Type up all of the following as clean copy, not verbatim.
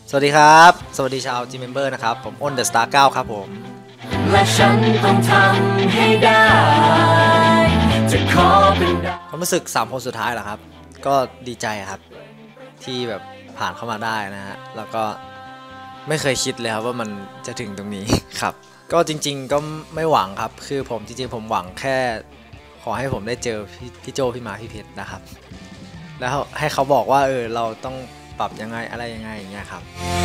สวัสดีครับสวัสดีชาวจีเมมเบอร์นะครับผมอ้นเดอะสตาร์9ครับผมและฉันต้องทำให้ได้จะขอเป็นความรู้สึก3คนสุดท้ายเหรอครับก็ดีใจครับที่แบบผ่านเข้ามาได้นะฮะแล้วก็ไม่เคยคิดเลยครับว่ามันจะถึงตรงนี้ครับก็จริงๆก็ไม่หวังครับคือผมจริงๆผมหวังแค่ขอให้ผมได้เจอพี่โจพี่มาพี่เพชรนะครับแล้วให้เขาบอกว่าเราต้องปรับยังไงอะไรยังไงอย่างเงี้ยครับ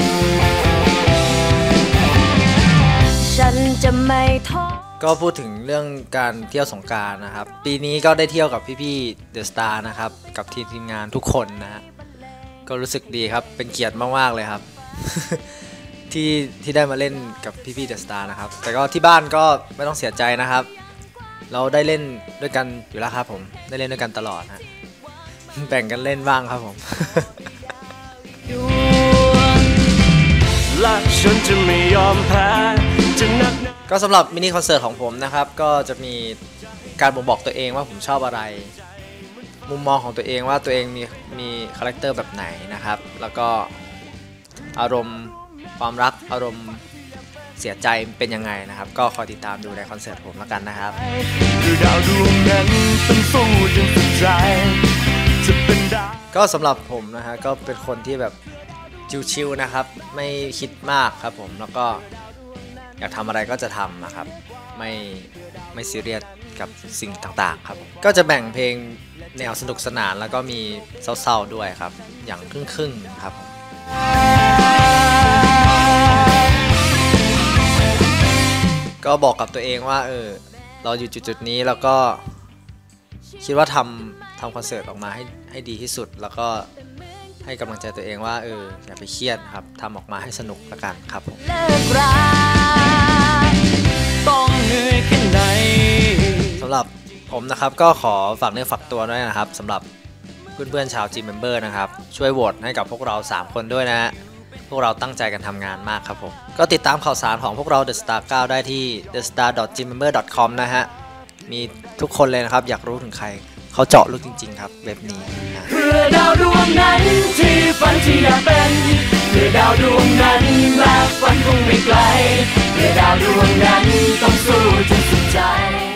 ฉันจะไม่ท้อก็พูดถึงเรื่องการเที่ยวสงกรานต์นะครับปีนี้ก็ได้เที่ยวกับพี่ๆเดอะสตาร์นะครับกับทีมงานทุกคนนะฮะก็รู้สึกดีครับเป็นเกียรติมากๆเลยครับ ที่ได้มาเล่นกับพี่ๆเดอะสตาร์นะครับแต่ก็ที่บ้านก็ไม่ต้องเสียใจนะครับเราได้เล่นด้วยกันอยู่แล้วครับผมได้เล่นด้วยกันตลอดฮะแบ่งกันเล่นบ้างครับผมและฉันจะไม่ยอมแพ้ก็สำหรับมินิคอนเสิร์ตของผมนะครับก็จะมีการบ่งบอกตัวเองว่าผมชอบอะไรมุมมองของตัวเองว่าตัวเองมีคาแรคเตอร์แบบไหนนะครับแล้วก็อารมณ์ความรักอารมณ์เสียใจเป็นยังไงนะครับก็คอยติดตามดูในคอนเสิร์ตผมแล้วกันนะครับก็สำหรับผมนะฮะก็เป็นคนที่แบบชิลๆนะครับไม่คิดมากครับผมแล้วก็อยากทำอะไรก็จะทำนะครับไม่ซีเรียสกับสิ่งต่างๆครับก็จะแบ่งเพลงแนวสนุกสนานแล้วก็มีเศร้าๆด้วยครับอย่างครึ่งๆครับก็บอกกับตัวเองว่าเราอยู่จุดๆนี้แล้วก็คิดว่าทำคอนเสิร์ตออกมาให้ดีที่สุดแล้วก็ให้กำลังใจตัวเองว่าอย่าไปเครียดครับทำออกมาให้สนุกละกันครับผมสำหรับผมนะครับก็ขอฝากเนื้อฝากตัวด้วยนะครับสำหรับเพื่อนๆชาว G-Member นะครับช่วยโหวตให้กับพวกเรา3คนด้วยนะฮะพวกเราตั้งใจกันทำงานมากครับผมก็ติดตามข่าวสารของพวกเรา The Star 9 ได้ที่ thestar.gmember.com นะฮะมีทุกคนเลยนะครับอยากรู้ถึงใครเขาเจาะลึกจริงๆครับเว็บนี้เพื่อดาวดวงนั้นที่ฝันที่อยากเป็นเพื่อดาวดวงนั้นแม้ฝันคงไม่ไกลเพื่อดาวดวงนั้นต้องสู้จนสุดใจ